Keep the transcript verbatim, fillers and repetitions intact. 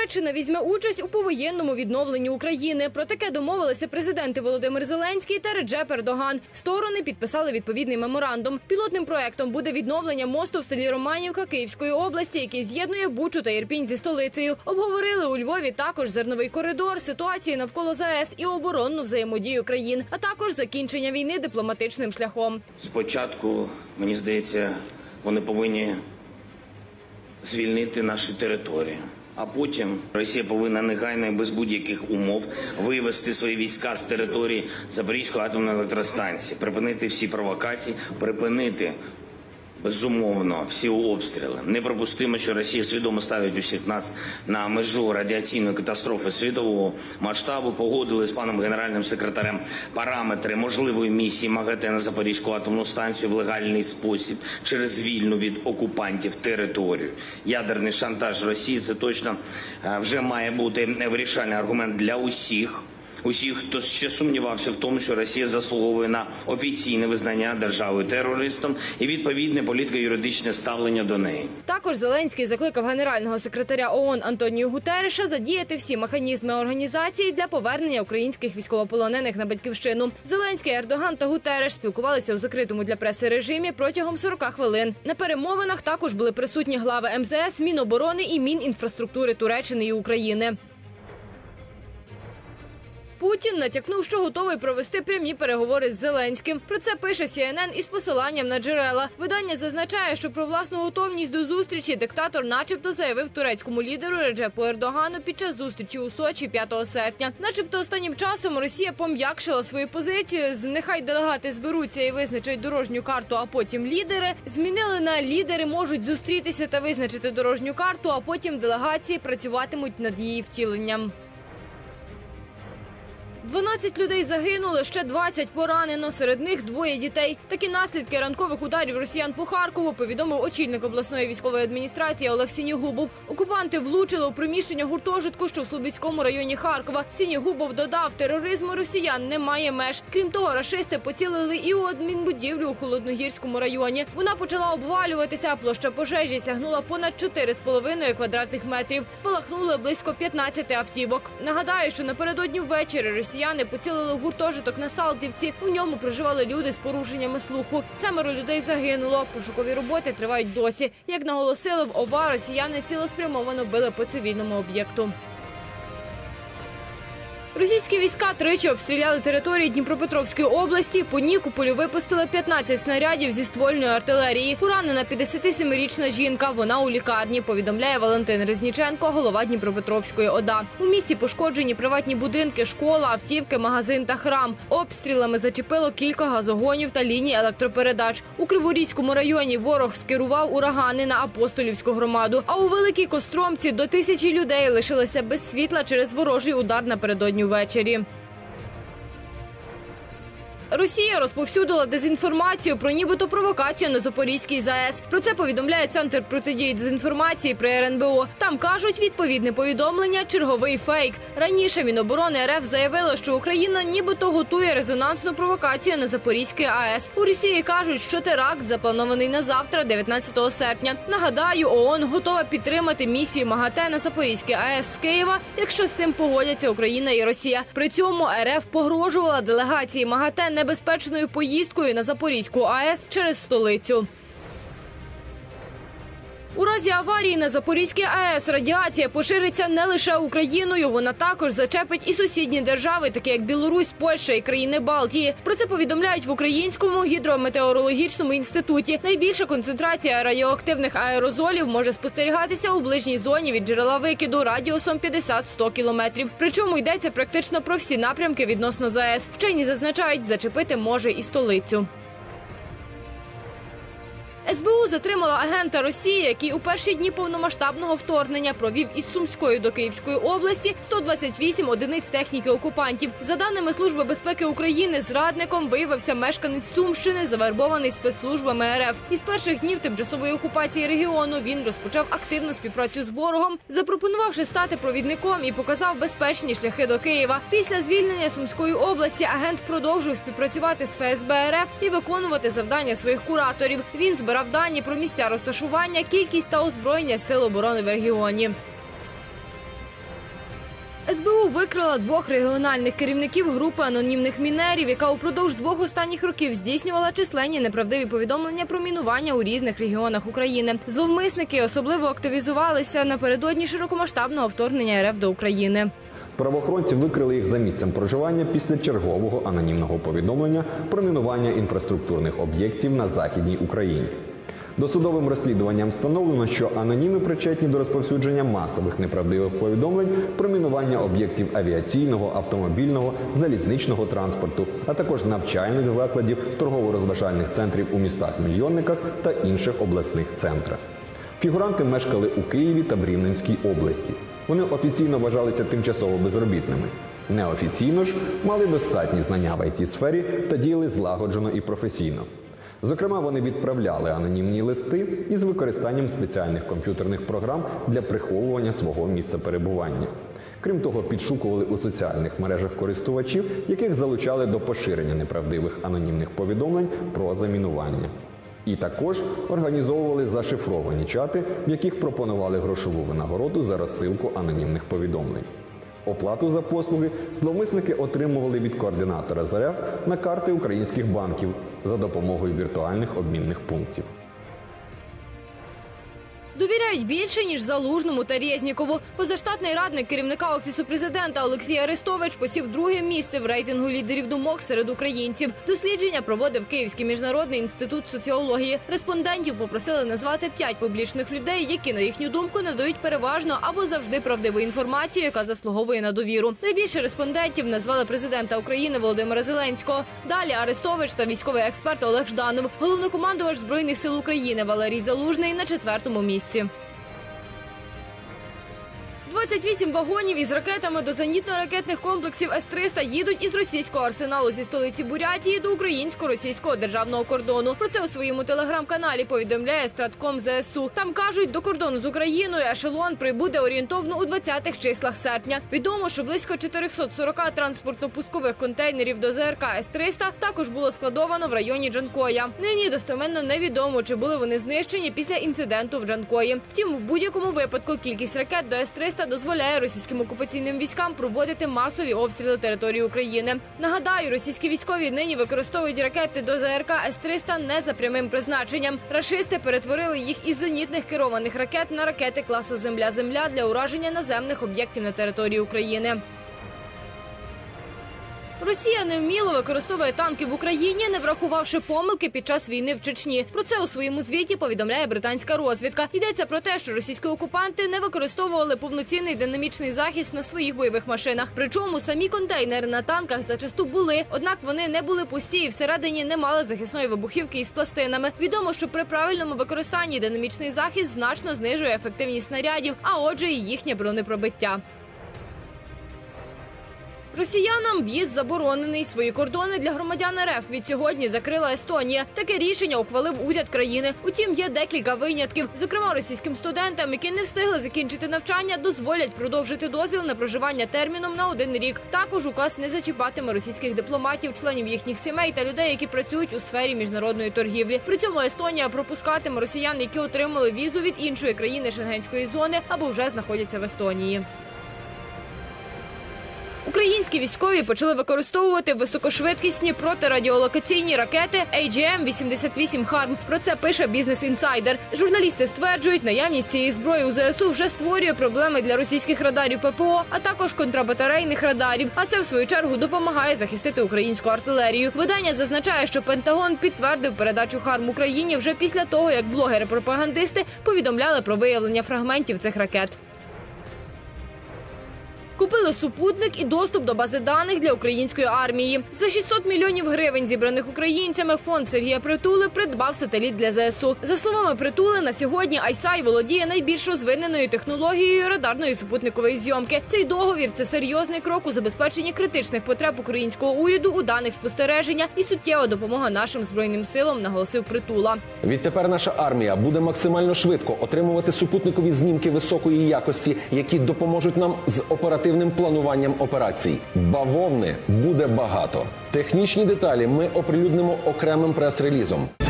Туреччина візьме участь у повоєнному відновленні України. Про таке домовилися президенти Володимир Зеленський та Реджеп Ердоган. Сторони підписали відповідний меморандум. Пілотним проектом буде відновлення мосту в селі Романівка Київської області, який з'єднує Бучу та Ірпінь зі столицею. Обговорили у Львові також зерновий коридор, ситуацію навколо ЗАЕС і оборонну взаємодію країн, а також закінчення війни дипломатичним шляхом. Спочатку, мені здається, вони повинні звільнити наші території. А потім Росія повинна негайно і без будь-яких умов вивести свої війська з території Запорізької атомної електростанції, припинити всі провокації, припинити, безумовно, всі обстріли. Неприпустимо, що Росія свідомо ставить усіх нас на межу радіаційної катастрофи світового масштабу. Погодили з паном генеральним секретарем параметри можливої місії МАГАТЕ на Запорізьку атомну станцію в легальний спосіб через вільну від окупантів територію. Ядерний шантаж Росії – це точно вже має бути вирішальний аргумент для усіх. Усіх, хто ще сумнівався в тому, що Росія заслуговує на офіційне визнання державою-терористом і відповідне політико-юридичне ставлення до неї. Також Зеленський закликав генерального секретаря ООН Антоніо Гутерреша задіяти всі механізми організації для повернення українських військовополонених на батьківщину. Зеленський, Ердоган та Гутерреш спілкувалися у закритому для преси режимі протягом сорока хвилин. На перемовинах також були присутні глави ем зе ес, Міноборони і Мінінфраструктури Туреччини і України. Путін натякнув, що готовий провести прямі переговори з Зеленським. Про це пише сі ен ен із посиланням на джерела. Видання зазначає, що про власну готовність до зустрічі диктатор начебто заявив турецькому лідеру Реджепу Ердогану під час зустрічі у Сочі п'ятого серпня. Начебто останнім часом Росія пом'якшила свою позицію з «нехай делегати зберуться і визначать дорожню карту, а потім лідери», змінили на «лідери можуть зустрітися та визначити дорожню карту, а потім делегації працюватимуть над її втіленням». дванадцять людей загинули, ще двадцять поранено, серед них двоє дітей. Такі наслідки ранкових ударів росіян по Харкову повідомив очільник обласної військової адміністрації Олег Сінігубов. Окупанти влучили у приміщення гуртожитку, що в Слобідському районі Харкова. Сінігубов додав, тероризму росіян немає меж. Крім того, рашисти поцілили і у адмінбудівлю у Холодногірському районі. Вона почала обвалюватися, а площа пожежі сягнула понад чотири з половиною квадратних метрів. Спалахнули близько п'ятнадцяти автівок. Нагадаю, що напередодні ввечері росіяни Росіяни поцілили в гуртожиток на Салтівці. У ньому проживали люди з порушеннями слуху. Семеро людей загинуло. Пошукові роботи тривають досі. Як наголосили в ОВА, росіяни цілеспрямовано били по цивільному об'єкту. Російські війська тричі обстріляли території Дніпропетровської області. По Нікополю випустили п'ятнадцять снарядів зі ствольної артилерії. Поранена п'ятдесятисемирічна жінка. Вона у лікарні, повідомляє Валентин Резніченко, голова Дніпропетровської ОДА. У місті пошкоджені приватні будинки, школа, автівки, магазин та храм. Обстрілами зачепило кілька газогонів та ліній електропередач. У Криворізькому районі ворог скерував урагани на Апостолівську громаду. А у Великій Костромці до тисячі людей лишилися без світла через ворожий удар напередодні ввечері. Росія розповсюдила дезінформацію про нібито провокацію на Запорізькій ЗАЕС. Про це повідомляє Центр протидії дезінформації при ер ен бе о. Там кажуть, відповідне повідомлення – черговий фейк. Раніше Міноборони РФ заявило, що Україна нібито готує резонансну провокацію на Запорізькій АЕС. У Росії кажуть, що теракт запланований на завтра, дев'ятнадцятого серпня. Нагадаю, ООН готова підтримати місію МАГАТЕ на Запорізькій АЕС з Києва, якщо з цим погодяться Україна і Росія. При цьому РФ погрожувала делегації МАГАТЕ небезпечною поїздкою на Запорізьку АЕС через столицю. У разі аварії на Запорізькій АЕС радіація пошириться не лише Україною, вона також зачепить і сусідні держави, такі як Білорусь, Польща і країни Балтії. Про це повідомляють в Українському гідрометеорологічному інституті. Найбільша концентрація радіоактивних аерозолів може спостерігатися у ближній зоні від джерела викиду радіусом п'ятдесят - сто кілометрів. Причому йдеться практично про всі напрямки відносно ЗАЕС. Вчені зазначають, зачепити може і столицю. ес бе у затримала агента Росії, який у перші дні повномасштабного вторгнення провів із Сумської до Київської області сто двадцять вісім одиниць техніки окупантів. За даними Служби безпеки України, зрадником виявився мешканець Сумщини, завербований спецслужбами ер еф. Із перших днів тимчасової окупації регіону він розпочав активну співпрацю з ворогом, запропонувавши стати провідником і показав безпечні шляхи до Києва. Після звільнення Сумської області агент продовжив співпрацювати з еф ес бе ер еф і виконувати завдання своїх кураторів. Він збирав дані про місця розташування, кількість та озброєння сил оборони в регіоні. ес бе у викрила двох регіональних керівників групи анонімних мінерів, яка упродовж двох останніх років здійснювала численні неправдиві повідомлення про мінування у різних регіонах України. Зловмисники особливо активізувалися напередодні широкомасштабного вторгнення ер еф до України. Правоохоронці викрили їх за місцем проживання після чергового анонімного повідомлення про мінування інфраструктурних об'єктів на Західній Україні. Досудовим розслідуванням встановлено, що аноніми причетні до розповсюдження масових неправдивих повідомлень про мінування об'єктів авіаційного, автомобільного, залізничного транспорту, а також навчальних закладів, торгово-розважальних центрів у містах-мільйонниках та інших обласних центрах. Фігуранти мешкали у Києві та в Рівненській області. Вони офіційно вважалися тимчасово безробітними. Неофіційно ж мали достатні знання в ай ті-сфері та діяли злагоджено і професійно. Зокрема, вони відправляли анонімні листи із використанням спеціальних комп'ютерних програм для приховування свого місця перебування. Крім того, підшукували у соціальних мережах користувачів, яких залучали до поширення неправдивих анонімних повідомлень про замінування. І також організовували зашифровані чати, в яких пропонували грошову винагороду за розсилку анонімних повідомлень. Оплату за послуги зловмисники отримували від координатора з ер еф на карти українських банків за допомогою віртуальних обмінних пунктів. Довіряють більше, ніж Залужному та Резнікову. Позаштатний радник керівника Офісу президента Олексій Арестович посів друге місце в рейтингу лідерів думок серед українців. Дослідження проводив Київський міжнародний інститут соціології. Респондентів попросили назвати п'ять публічних людей, які, на їхню думку, надають переважно або завжди правдиву інформацію, яка заслуговує на довіру. Найбільше респондентів назвали президента України Володимира Зеленського. Далі Арестович та військовий експерт Олег Жданов. Головнокомандувач Збройних сил України Валерій Залужний на четвертому місці. двадцять вісім вагонів із ракетами до зенітно-ракетних комплексів ес триста їдуть із російського арсеналу зі столиці Бурятії до українсько-російського державного кордону. Про це у своєму телеграм-каналі повідомляє Стратком зе ес у. Там кажуть, до кордону з Україною ешелон прибуде орієнтовно у двадцятих числах серпня. Відомо, що близько чотириста сорок транспортно-пускових контейнерів до зе ер ка ес триста також було складовано в районі Джанкоя. Нині достеменно невідомо, чи були вони знищені після інциденту в Джанкої. Втім, у будь-якому випадку кількість ракет до ес триста дозволяє російським окупаційним військам проводити масові обстріли території України. Нагадаю, російські військові нині використовують ракети до зе ер ка ес триста не за прямим призначенням. Рашисти перетворили їх із зенітних керованих ракет на ракети класу «Земля-Земля» для ураження наземних об'єктів на території України. Росія невміло використовує танки в Україні, не врахувавши помилки під час війни в Чечні. Про це у своєму звіті повідомляє британська розвідка. Йдеться про те, що російські окупанти не використовували повноцінний динамічний захист на своїх бойових машинах. Причому самі контейнери на танках зачасту були, однак вони не були пусті і всередині не мали захисної вибухівки із пластинами. Відомо, що при правильному використанні динамічний захист значно знижує ефективність снарядів, а отже і їхнє бронепробиття. Росіянам в'їзд заборонений. Свої кордони для громадян ер еф від сьогодні закрила Естонія. Таке рішення ухвалив уряд країни. Утім, є декілька винятків. Зокрема, російським студентам, які не встигли закінчити навчання, дозволять продовжити дозвіл на проживання терміном на один рік. Також указ не зачіпатиме російських дипломатів, членів їхніх сімей та людей, які працюють у сфері міжнародної торгівлі. При цьому Естонія пропускатиме росіян, які отримали візу від іншої країни шенгенської зони або вже знаходяться в Естонії. Українські військові почали використовувати високошвидкісні протирадіолокаційні ракети ей джі ем вісімдесят вісім «Харм». Про це пише «Бізнес Інсайдер». Журналісти стверджують, наявність цієї зброї у зе ес у вже створює проблеми для російських радарів пе пе о, а також контрбатарейних радарів. А це, в свою чергу, допомагає захистити українську артилерію. Видання зазначає, що Пентагон підтвердив передачу «Харм» Україні вже після того, як блогери-пропагандисти повідомляли про виявлення фрагментів цих ракет. Купили супутник і доступ до бази даних для української армії. За шістсот мільйонів гривень, зібраних українцями, фонд Сергія Притули придбав сателіт для зе ес у. За словами Притули, на сьогодні ай ес ай володіє найбільш розвиненою технологією радарної супутникової зйомки. Цей договір – це серйозний крок у забезпеченні критичних потреб українського уряду у даних спостереження і суттєва допомога нашим Збройним силам, наголосив Притула. Відтепер наша армія буде максимально швидко отримувати супутникові знімки високої якості, які допоможуть нам з оперативним плануванням операцій. Бавовни буде багато. Технічні деталі ми оприлюднимо окремим прес-релізом.